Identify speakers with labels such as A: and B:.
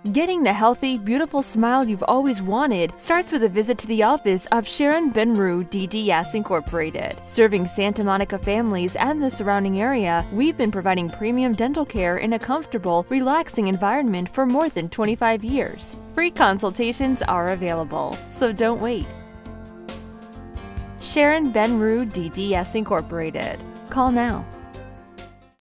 A: Getting the healthy, beautiful smile you've always wanted starts with a visit to the office of Sharon Ben-Roohi, DDS Incorporated. Serving Santa Monica families and the surrounding area, we've been providing premium dental care in a comfortable, relaxing environment for more than 25 years. Free consultations are available, so don't wait. Sharon Ben-Roohi, DDS Incorporated. Call now.